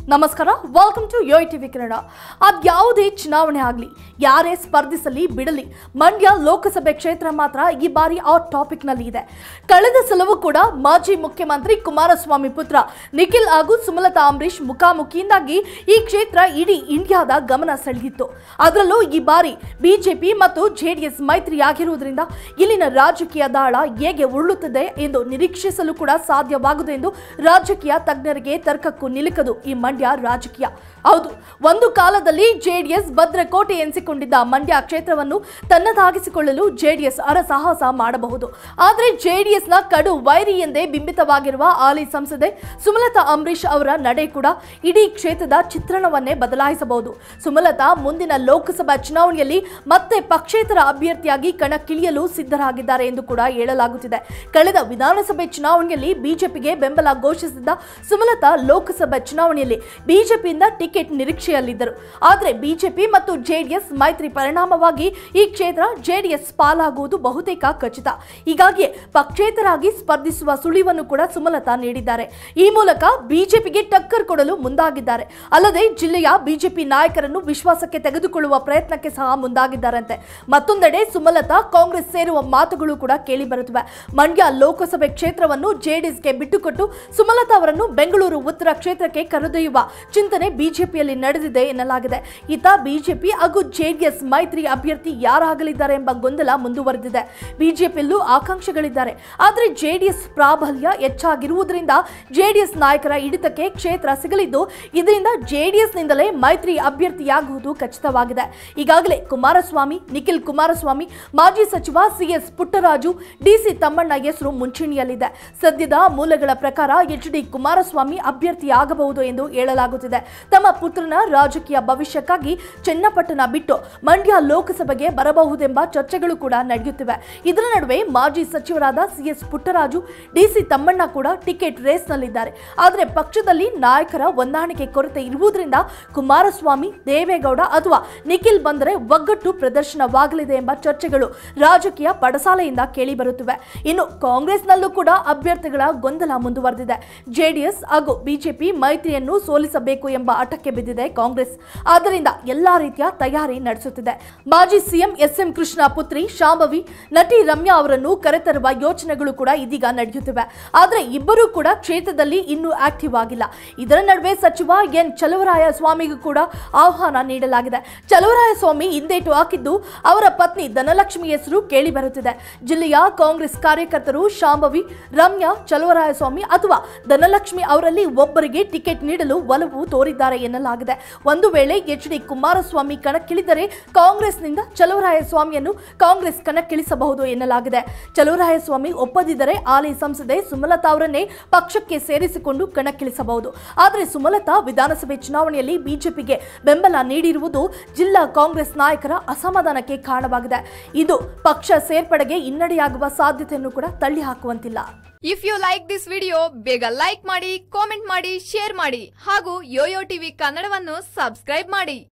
ನಮಸ್ಕಾರ, welcome to yoyo TV Kannada. ಅದ್ಯಾವುದೇ ಚುನಾವಣೆ ಆಗಲಿ, ಯಾರೇ ಸ್ಪರ್ಧಿಸಲಿ ಬಿಡಲಿ, ಮಂಡ್ಯ ಲೋಕಸಭೆ ಕ್ಷೇತ್ರ ಮಾತ್ರ ಈ ಬಾರಿ ಆ ಟಾಪಿಕ್ ನಲ್ಲಿ ಇದೆ. ಕಳೆದ ಸಲವೂ ಕೂಡ ಮಾಜಿ ಮುಖ್ಯಮಂತ್ರಿ ಕುಮಾರಸ್ವಾಮಿ ಪುತ್ರ ನಿಖಿಲ್ ಹಾಗೂ ಸುಮಲತಾ ಅಂಬರೀಶ್ ಮುಖಾಮುಖಿಯಿಂದಾಗಿ ಈ ಕ್ಷೇತ್ರ ಇಡೀ ಇಂಡಿಯಾದ ಗಮನ ಸೆಳೆಯಿತ್ತು. ಅದರಲ್ಲೂ ಈ ಬಾರಿ ಬಿಜೆಪಿ ಮತ್ತು ಜೆಡಿಎಸ್ ಮೈತ್ರಿಯಾಗಿರುವುದರಿಂದ ಇಲ್ಲಿನ ರಾಜಕೀಯ ದಾಳ ಹೇಗೆ ಉರುಳುತ್ತದೆ ಎಂದು ನಿರೀಕ್ಷಿಸಲು ಕೂಡ ಸಾಧ್ಯವಾಗದು ಎಂದು ರಾಜಕೀಯ ತಜ್ಞರಿಗೆ ತರ್ಕಕ್ಕೂ ನಿಲುಕದು ಈ ಮಂಡ್ಯ ರಾಜಕೀಯ. ಹೌದು, ಒಂದು ಕಾಲದಲ್ಲಿ ಜೆಡಿಎಸ್ ಭದ್ರಕೋಟೆ ಎನಿಸಿಕೊಂಡಿದ್ದ ಮಂಡ್ಯ ಕ್ಷೇತ್ರವನ್ನು ತನ್ನದಾಗಿಸಿಕೊಳ್ಳಲು ಜೆಡಿಎಸ್ ಅರಸಾಹಸ ಮಾಡಬಹುದು. ಆದರೆ ಜೆಡಿಎಸ್ ನ ಕಡು ವೈರಿ ಎಂದೇ ಬಿಂಬಿತವಾಗಿರುವ ಹಾಲಿ ಸಂಸದೆ ಸುಮಲತಾ ಅಂಬರೀಶ್ ಅವರ ನಡೆ ಕೂಡ ಇಡೀ ಕ್ಷೇತ್ರದ ಚಿತ್ರಣವನ್ನೇ ಬದಲಾಯಿಸಬಹುದು. ಸುಮಲತಾ ಮುಂದಿನ ಲೋಕಸಭಾ ಚುನಾವಣೆಯಲ್ಲಿ ಮತ್ತೆ ಪಕ್ಷೇತರ ಅಭ್ಯರ್ಥಿಯಾಗಿ ಕಣಕ್ಕಿಳಿಯಲು ಸಿದ್ಧರಾಗಿದ್ದಾರೆ ಎಂದು ಕೂಡ ಹೇಳಲಾಗುತ್ತಿದೆ. ಕಳೆದ ವಿಧಾನಸಭೆ ಚುನಾವಣೆಯಲ್ಲಿ ಬಿಜೆಪಿಗೆ ಬೆಂಬಲ ಘೋಷಿಸಿದ್ದ ಸುಮಲತಾ ಲೋಕಸಭಾ ಚುನಾವಣೆಯಲ್ಲಿ ಬಿಜೆಪಿಯಿಂದ ಟಿಕೆಟ್ ನಿರೀಕ್ಷೆಯಲ್ಲಿದ್ದರು. ಆದರೆ ಬಿಜೆಪಿ ಮತ್ತು ಜೆಡಿಎಸ್ ಮೈತ್ರಿ ಪರಿಣಾಮವಾಗಿ ಈ ಕ್ಷೇತ್ರ ಜೆಡಿಎಸ್ ಪಾಲಾಗುವುದು ಬಹುತೇಕ ಖಚಿತ. ಹೀಗಾಗಿ ಪಕ್ಷೇತರಾಗಿ ಸ್ಪರ್ಧಿಸುವ ಸುಳಿವನ್ನು ಕೂಡ ಸುಮಲತಾ ನೀಡಿದ್ದಾರೆ. ಈ ಮೂಲಕ ಬಿಜೆಪಿಗೆ ಟಕ್ಕರ್ ಕೊಡಲು ಮುಂದಾಗಿದ್ದಾರೆ. ಅಲ್ಲದೆ ಜಿಲ್ಲೆಯ ಬಿಜೆಪಿ ನಾಯಕರನ್ನು ವಿಶ್ವಾಸಕ್ಕೆ ತೆಗೆದುಕೊಳ್ಳುವ ಪ್ರಯತ್ನಕ್ಕೆ ಸಹ ಮುಂದಾಗಿದ್ದಾರಂತೆ. ಮತ್ತೊಂದೆಡೆ ಸುಮಲತಾ ಕಾಂಗ್ರೆಸ್ ಸೇರುವ ಮಾತುಗಳು ಕೂಡ ಕೇಳಿ ಬರುತ್ತವೆ. ಮಂಡ್ಯ ಲೋಕಸಭೆ ಕ್ಷೇತ್ರವನ್ನು ಜೆಡಿಎಸ್ಗೆ ಬಿಟ್ಟುಕೊಟ್ಟು ಸುಮಲತಾ ಅವರನ್ನು ಬೆಂಗಳೂರು ಉತ್ತರ ಕ್ಷೇತ್ರಕ್ಕೆ ಕರೆದೊಯ್ಯುವ ಚಿಂತನೆ ಬಿಜೆಪಿಯಲ್ಲಿ ನಡೆದಿದೆ ಎನ್ನಲಾಗಿದೆ. ಇತ್ತ ಬಿಜೆಪಿ ಹಾಗೂ ಜೆಡಿಎಸ್ ಮೈತ್ರಿ ಅಭ್ಯರ್ಥಿ ಯಾರಾಗಲಿದ್ದಾರೆ ಎಂಬ ಗೊಂದಲ ಮುಂದುವರೆದಿದೆ. ಬಿಜೆಪಿಯಲ್ಲೂ ಆಕಾಂಕ್ಷಿಗಳಿದ್ದಾರೆ. ಆದರೆ ಜೆಡಿಎಸ್ ಪ್ರಾಬಲ್ಯ ಹೆಚ್ಚಾಗಿರುವುದರಿಂದ ಜೆಡಿಎಸ್ ನಾಯಕರ ಹಿಡಿತಕ್ಕೆ ಕ್ಷೇತ್ರ ಸಿಗಲಿದ್ದು, ಇದರಿಂದ ಜೆಡಿಎಸ್ ನಿಂದಲೇ ಮೈತ್ರಿ ಅಭ್ಯರ್ಥಿಯಾಗುವುದು ಖಚಿತವಾಗಿದೆ. ಈಗಾಗಲೇ ಕುಮಾರಸ್ವಾಮಿ, ನಿಖಿಲ್ ಕುಮಾರಸ್ವಾಮಿ, ಮಾಜಿ ಸಚಿವ ಸಿಎಸ್ ಪುಟ್ಟರಾಜು, ಡಿಸಿ ತಮ್ಮಣ್ಣ ಹೆಸರು ಮುಂಚೂಣಿಯಲ್ಲಿದೆ. ಸದ್ಯದ ಮೂಲಗಳ ಪ್ರಕಾರ ಎಚ್.ಡಿ. ಕುಮಾರಸ್ವಾಮಿ ಅಭ್ಯರ್ಥಿಯಾಗಬಹುದು ಎಂದು ಹೇಳಲಾಗುತ್ತಿದೆ. ತಮ್ಮ ಪುತ್ರನ ರಾಜಕೀಯ ಭವಿಷ್ಯಕ್ಕಾಗಿ ಚನ್ನಪಟ್ಟಣ ಬಿಟ್ಟು ಮಂಡ್ಯ ಲೋಕಸಭೆಗೆ ಬರಬಹುದೆಂಬ ಚರ್ಚೆಗಳು ಕೂಡ ನಡೆಯುತ್ತಿವೆ. ಇದರ ನಡುವೆ ಮಾಜಿ ಸಚಿವರಾದ ಸಿಎಸ್ ಪುಟ್ಟರಾಜು, ಡಿಸಿ ತಮ್ಮಣ್ಣ ಕೂಡ ಟಿಕೆಟ್ ರೇಸ್ನಲ್ಲಿದ್ದಾರೆ. ಆದರೆ ಪಕ್ಷದಲ್ಲಿ ನಾಯಕರ ಹೊಂದಾಣಿಕೆ ಕೊರತೆ ಇರುವುದರಿಂದ ಕುಮಾರಸ್ವಾಮಿ, ದೇವೇಗೌಡ ಅಥವಾ ನಿಖಿಲ್ ಬಂದರೆ ಒಗ್ಗಟ್ಟು ಪ್ರದರ್ಶನವಾಗಲಿದೆ ಎಂಬ ಚರ್ಚೆಗಳು ರಾಜಕೀಯ ಪಡಸಾಲೆಯಿಂದ ಕೇಳಿಬರುತ್ತಿವೆ. ಇನ್ನು ಕಾಂಗ್ರೆಸ್ನಲ್ಲೂ ಕೂಡ ಅಭ್ಯರ್ಥಿಗಳ ಗೊಂದಲ ಮುಂದುವರೆದಿದೆ. ಜೆಡಿಎಸ್ ಹಾಗೂ ಬಿಜೆಪಿ ಮೈತ್ರಿಯನ್ನು ಸೋಲಿಸಬೇಕು ಎಂಬ ಹಠಕ್ಕೆ ಬಿದ್ದಿದೆ ಕಾಂಗ್ರೆಸ್. ಆದ್ದರಿಂದ ಎಲ್ಲಾ ರೀತಿಯ ತಯಾರಿ ನಡೆಸುತ್ತಿದೆ. ಮಾಜಿ ಸಿಎಂ ಎಸ್.ಎಂ. ಕೃಷ್ಣ ಪುತ್ರಿ ಶಾಂಭವಿ, ನಟಿ ರಮ್ಯಾ ಅವರನ್ನು ಕರೆತರುವ ಯೋಚನೆಗಳು ಕೂಡ ಇದೀಗ ನಡೆಯುತ್ತಿವೆ. ಆದರೆ ಇಬ್ಬರೂ ಕೂಡ ಕ್ಷೇತ್ರದಲ್ಲಿ ಇನ್ನೂ ಆಕ್ಟಿವ್ ಆಗಿಲ್ಲ. ಇದರ ನಡುವೆ ಸಚಿವ ಎನ್ ಚಲುವರಾಯ ಸ್ವಾಮಿಗೂ ಕೂಡ ಆಹ್ವಾನ ನೀಡಲಾಗಿದೆ. ಚಲುವರಾಯ ಸ್ವಾಮಿ ಹಿಂದೇಟು ಹಾಕಿದ್ದು ಅವರ ಪತ್ನಿ ಧನಲಕ್ಷ್ಮಿ ಹೆಸರು ಕೇಳಿ ಬರುತ್ತಿದೆ. ಜಿಲ್ಲೆಯ ಕಾಂಗ್ರೆಸ್ ಕಾರ್ಯಕರ್ತರು ಶಾಂಭವಿ, ರಮ್ಯಾ, ಚಲುವರಾಯ ಸ್ವಾಮಿ ಅಥವಾ ಧನಲಕ್ಷ್ಮಿ ಅವರಲ್ಲಿ ಒಬ್ಬರಿಗೆ ಟಿಕೆಟ್ ನೀಡಲು ಒಲವು ತೋರಿದ್ದಾರೆ ಎನ್ನಲಾಗಿದೆ. ಒಂದು ವೇಳೆ ಎಚ್.ಡಿ. ಕುಮಾರಸ್ವಾಮಿ ಕಣಕ್ಕಿಳಿದರೆ ಕಾಂಗ್ರೆಸ್ನಿಂದ ಚಲುವರಾಯ ಸ್ವಾಮಿಯನ್ನು ಕಾಂಗ್ರೆಸ್ ಕಣಕ್ಕಿಳಿಸಬಹುದು ಎನ್ನಲಾಗಿದೆ. ಚಲುವರಾಯ ಸ್ವಾಮಿ ಒಪ್ಪದಿದ್ದರೆ ಹಾಲಿ ಸಂಸದೆ ಸುಮಲತಾ ಅವರನ್ನೇ ಪಕ್ಷಕ್ಕೆ ಸೇರಿಸಿಕೊಂಡು ಕಣಕ್ಕಿಳಿಸಬಹುದು. ಆದರೆ ಸುಮಲತಾ ವಿಧಾನಸಭೆ ಚುನಾವಣೆಯಲ್ಲಿ ಬಿಜೆಪಿಗೆ ಬೆಂಬಲ ನೀಡಿರುವುದು ಜಿಲ್ಲಾ ಕಾಂಗ್ರೆಸ್ ನಾಯಕರ ಅಸಮಾಧಾನಕ್ಕೆ ಕಾರಣವಾಗಿದೆ. ಇದು ಪಕ್ಷ ಸೇರ್ಪಡೆಗೆ ಹಿನ್ನಡೆಯಾಗುವ ಸಾಧ್ಯತೆಯನ್ನು ಕೂಡ ತಳ್ಳಿ ಹಾಕುವಂತಿಲ್ಲ. If you like this video, ಬೇಗ ಲೈಕ್ ಮಾಡಿ, ಕಾಮೆಂಟ್ ಮಾಡಿ, ಶೇರ್ ಮಾಡಿ ಹಾಗೂ ಯೋಯೋ ಟಿವಿ ಕನ್ನಡವನ್ನು ಸಬ್ಸ್ಕ್ರೈಬ್ ಮಾಡಿ.